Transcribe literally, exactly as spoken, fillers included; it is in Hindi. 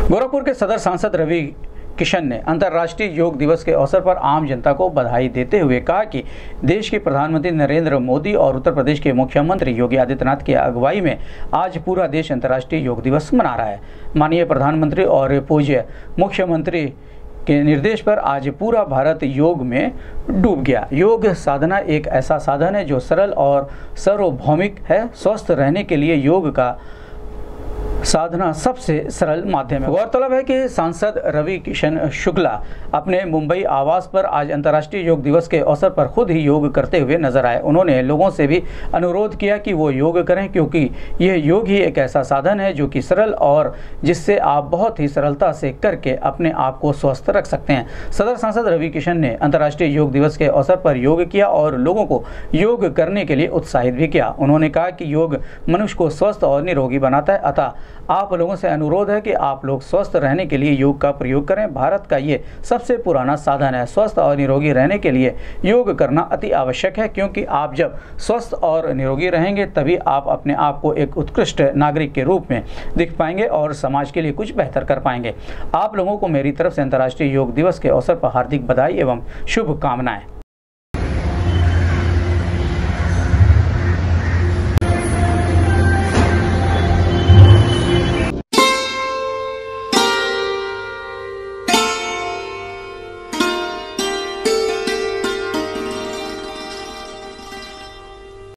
गोरखपुर के सदर सांसद रवि किशन ने अंतर्राष्ट्रीय योग दिवस के अवसर पर आम जनता को बधाई देते हुए कहा कि देश के प्रधानमंत्री नरेंद्र मोदी और उत्तर प्रदेश के मुख्यमंत्री योगी आदित्यनाथ की अगुवाई में आज पूरा देश अंतर्राष्ट्रीय योग दिवस मना रहा है। माननीय प्रधानमंत्री और पूज्य मुख्यमंत्री के निर्देश पर आज पूरा भारत योग में डूब गया। योग साधना एक ऐसा साधन है जो सरल और सार्वभौमिक है। स्वस्थ रहने के लिए योग का साधना सबसे सरल माध्यम है। गौरतलब है कि सांसद रवि किशन शुक्ला अपने मुंबई आवास पर आज अंतर्राष्ट्रीय योग दिवस के अवसर पर खुद ही योग करते हुए नजर आए। उन्होंने लोगों से भी अनुरोध किया कि वो योग करें, क्योंकि यह योग ही एक ऐसा साधन है जो कि सरल और जिससे आप बहुत ही सरलता से करके अपने आप को स्वस्थ रख सकते हैं। सदर सांसद रवि किशन ने अंतर्राष्ट्रीय योग दिवस के अवसर पर योग किया और लोगों को योग करने के लिए उत्साहित भी किया। उन्होंने कहा कि योग मनुष्य को स्वस्थ और निरोगी बनाता है, अतः आप लोगों से अनुरोध है कि आप लोग स्वस्थ रहने के लिए योग का प्रयोग करें। भारत का ये सबसे पुराना साधन है। स्वस्थ और निरोगी रहने के लिए योग करना अति आवश्यक है, क्योंकि आप जब स्वस्थ और निरोगी रहेंगे तभी आप अपने आप को एक उत्कृष्ट नागरिक के रूप में दिख पाएंगे और समाज के लिए कुछ बेहतर कर पाएंगे। आप लोगों को मेरी तरफ से अंतर्राष्ट्रीय योग दिवस के अवसर पर हार्दिक बधाई एवं शुभकामनाएं।